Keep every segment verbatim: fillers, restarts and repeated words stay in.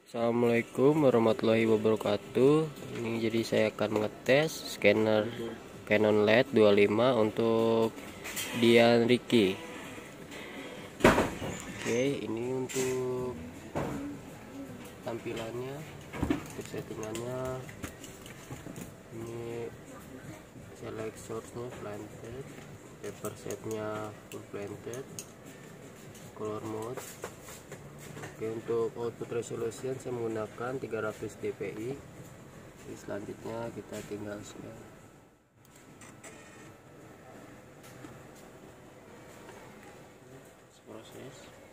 Assalamualaikum warahmatullahi wabarakatuh. Ini jadi saya akan mengetes scanner Canon L E D dua puluh lima untuk Dian Ricky. Oke, ini untuk tampilannya, untuk settingannya. Ini select source-nya planted, paper set-nya full planted, color mode. Oke, untuk output resolution saya menggunakan tiga ratus dpi. Jadi selanjutnya kita tinggal scan. Proses.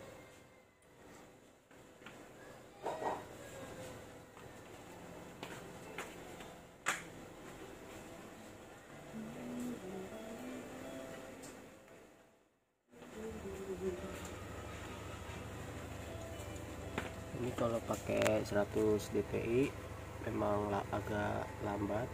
Ini kalau pakai seratus dpi memang agak lambat.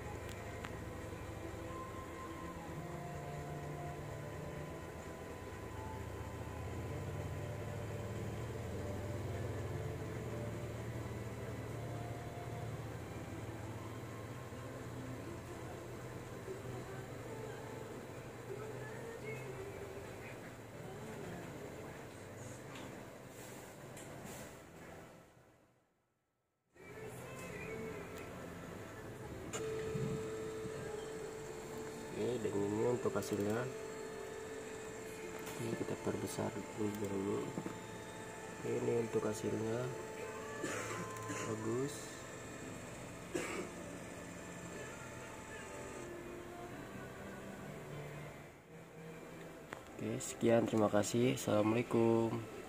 Dan ini untuk hasilnya. Ini kita perbesar dulu. Ini untuk hasilnya bagus. Oke, sekian, terima kasih. Assalamualaikum.